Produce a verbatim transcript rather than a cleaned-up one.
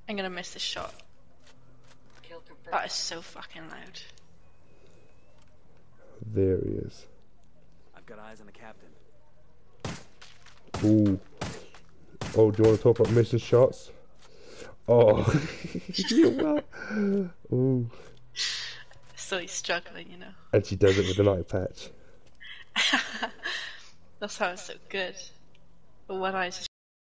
I'm gonna miss this shot. That is so fucking loud. There he is. I've got eyes on the captain. Ooh. Oh, do you want to talk about missing shots? Oh. Yeah, well. Ooh. So he's struggling, you know. And she does it with an eye patch. That's how it's so good. But one eye's